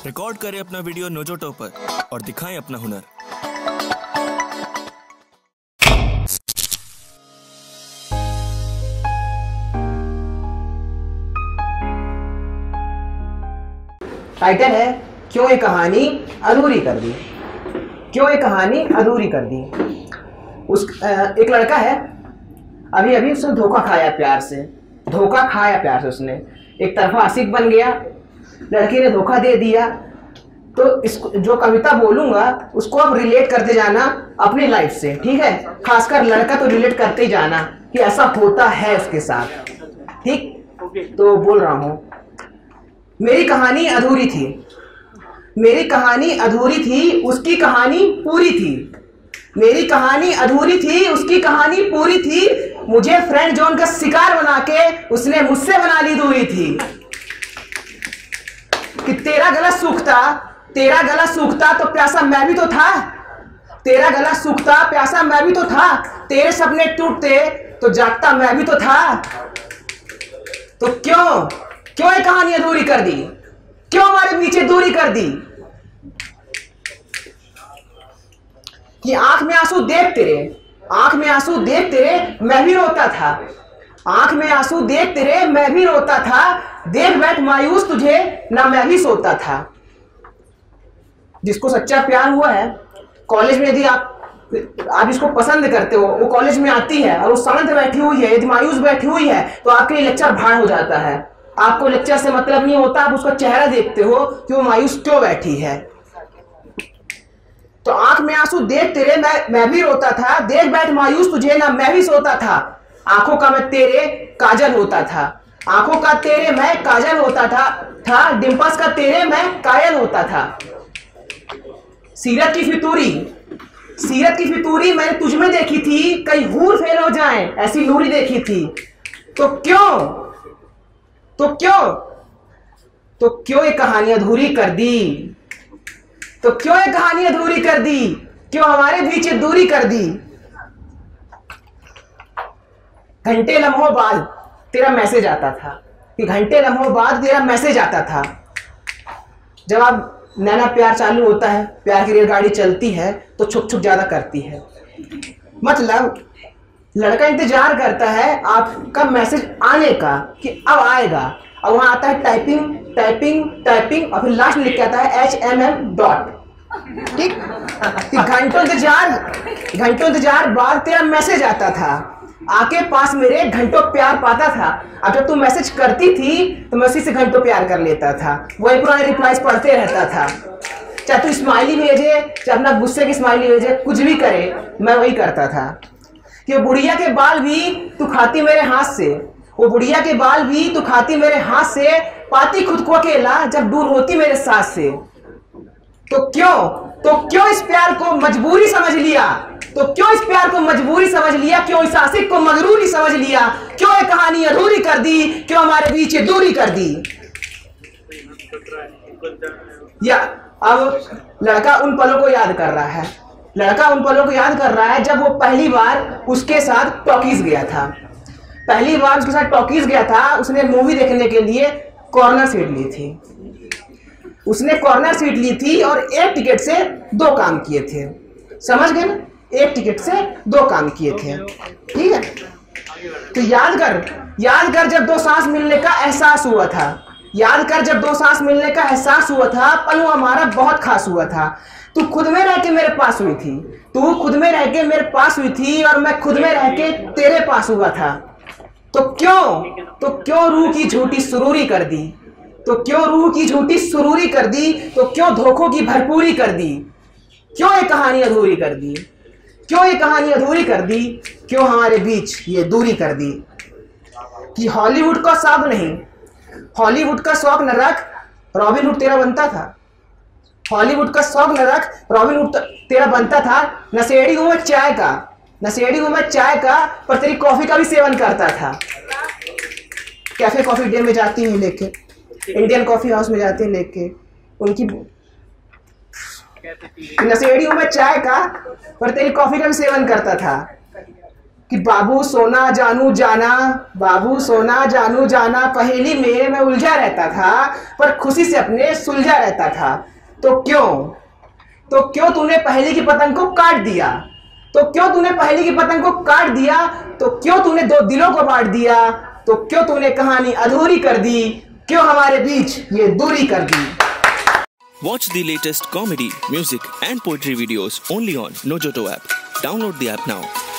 Record करें अपना video Nojoto पर और दिखाएं अपना हुनर। टाइटल है क्यों ये कहानी अधूरी कर दी। क्यों ये कहानी अधूरी कर दी। एक लड़का है, अभी अभी उसने धोखा खाया प्यार से, उसने एक तरफा आशिक बन गया, लड़की ने धोखा दे दिया। तो इसको जो कविता बोलूंगा उसको आप रिलेट करते जाना अपनी लाइफ से, ठीक है। खासकर लड़का तो रिलेट करते ही जाना कि ऐसा होता है उसके साथ, ठीक। तो बोल रहा हूं, मेरी कहानी अधूरी थी, मेरी कहानी अधूरी थी, उसकी कहानी पूरी थी। मेरी कहानी अधूरी थी, उसकी कहानी पूरी थी। मुझे फ्रेंड जोन का शिकार बना के उसने मुझसे बना ली दूरी थी। कि तेरा गला सूखता तो प्यासा मैं भी तो था, तेरा गला सूखता प्यासा मैं भी तो था, तेरे सपने टूटते तो जागता मैं भी तो था। तो क्यों ये कहानी अधूरी कर दी, क्यों हमारे पीछे दूरी कर दी। कि आंख में आंसू देख तेरे मैं भी रोता था, आंख में आंसू देख तेरे मैं भी रोता था, देख बैठ मायूस तुझे ना मैं भी सोता था। जिसको सच्चा प्यार हुआ है, कॉलेज में यदि आप इसको पसंद करते हो, वो कॉलेज में आती है और वो शांत बैठी हुई है, यदि मायूस बैठी हुई है, तो आपके लिए लेक्चर भाड़ हो जाता है। आपको लेक्चर से मतलब नहीं होता, आप उसका चेहरा देखते हो कि वो मायूस क्यों बैठी है। तो आंख में आंसू देख तेरे मैं भी रोता था, देख बैठ मायूस तुझे ना मैं भी सोता था। आंखों का मैं तेरे काजल होता था, आंखों का तेरे मैं काजल होता था, डिंपल्स का तेरे मैं कायल होता था। सीरत की फितूरी मैंने तुझ में देखी थी, कई हूर फेल हो जाएं ऐसी नूरी देखी थी। तो क्यों ये कहानी अधूरी कर दी, तो क्यों ये कहानी अधूरी कर दी, क्यों हमारे बीच दूरी कर दी। घंटे लम्हों बाद तेरा मैसेज आता था, कि घंटे लम्हों बाद तेरा मैसेज आता था। जब आप नैना प्यार चालू होता है, प्यार की रेलगाड़ी चलती है तो छुप छुप ज्यादा करती है। मतलब लड़का इंतजार करता है आपका मैसेज आने का कि अब आएगा, और वहां आता है टाइपिंग और फिर लास्ट में लिख के आता है HMM डॉट, ठीक। घंटों इंतजार बाद तेरा मैसेज आता था, आके पास मेरे घंटों प्यार पाता था। अब जब तू मैसेज करती थी तो मैं उसी से घंटों प्यार कर लेता था, वही पुराने रिप्लाईज पढ़ते रहता था। चाहे तू स्माइली भेजे, चाहे अपना गुस्से की स्माइली भेजे, कुछ भी करे मैं वही करता था। कि वो बुढ़िया के बाल भी तू खाती मेरे हाथ से, वो बुढ़िया के बाल भी तू खाती मेरे हाथ से, पाती खुद को अकेला जब दूर होती मेरे साथ से। तो क्यों इस प्यार को मजबूरी समझ लिया, क्यों इस आशिक को मगरूरी समझ लिया, क्यों ये कहानी अधूरी कर दी, क्यों हमारे बीच दूरी कर दी। या अब लड़का उन पलों को याद कर रहा है, जब वो पहली बार उसके साथ टॉकीज गया था। उसने मूवी देखने के लिए कॉर्नर सीट ली थी, और एक टिकट से 2 काम किए थे। समझ गए ना, एक टिकट से 2 काम किए थे, ठीक है। तो याद कर जब 2 सांस मिलने का एहसास हुआ था, पल वो हमारा बहुत खास हुआ था। तू खुद में रह के मेरे पास हुई थी, और मैं खुद में रह के तेरे पास हुआ था। तो क्यों रूह की झूठी सुरूरी कर दी, तो क्यों धोखों की भरपूरी कर दी, क्यों ये कहानी अधूरी कर दी, क्यों हमारे बीच ये दूरी कर दी। कि हॉलीवुड का शौक न रख, रॉबिन हुड तेरा बनता था। नशेड़ी हूं मैं चाय का, पर तेरी कॉफी का भी सेवन करता था। कैफे कॉफी डे में जाती हूँ लेके, इंडियन कॉफी हाउस में जाते हैं लेके उनकी। नशेड़ी हूं मैं चाय का, पर तेरी कॉफी का भी सेवन करता था। कि बाबू सोना जानू जाना, बाबू सोना जानू जाना, पहेली में मैं उलझा रहता था पर खुशी से अपने सुलझा रहता था। तो क्यों तूने पहेली की पतंग को काट दिया? तो क्यों तूने पहेली की पतंग को काट दिया? तो क्यों तूने दो दिलों को बांट दिया? तो क्यों तूने कहानी अधूरी कर दी? क्यों हमारे बीच ये दूरी कर दी? Watch the latest comedy, music and poetry videos only on Nojoto app. Download the app now.